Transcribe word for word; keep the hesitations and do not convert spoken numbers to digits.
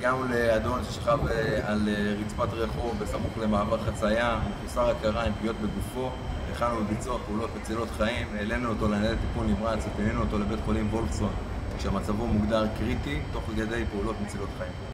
הגענו לאדון ששכב על רצפת רחוב בסמוך למעבר חצייה, מחוסר הכרה עם פגיעות בגופו. הכנו לביצוע פעולות מצילות חיים, העלינו אותו לניידת טיפול נמרץ ופינינו אותו לבית חולים וולפסון כשמצבו מוגדר קריטי, תוך כדי פעולות מצילות חיים.